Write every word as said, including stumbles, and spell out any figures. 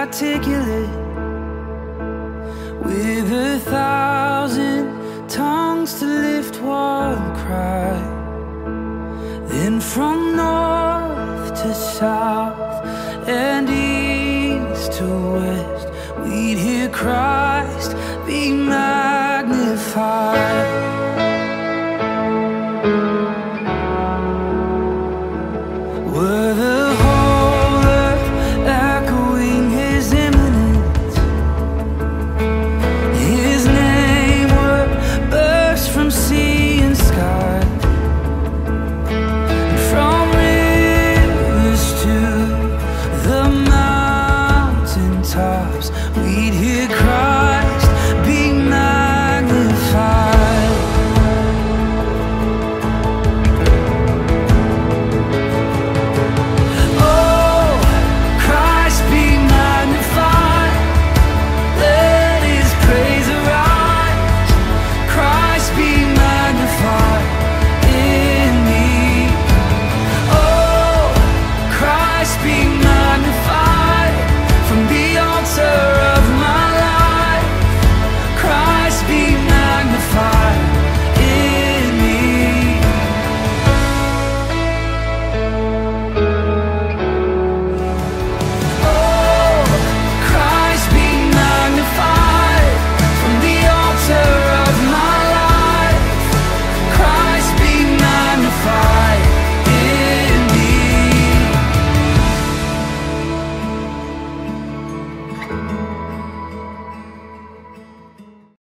articulate with a thousand tongues to lift one cry. Then from north to south and east to west, we'd hear Christ be magnified. Were the whole earth echoing His imminence, His name would burst from sea and sky, and from rivers to the mountain tops, we'd hear cry.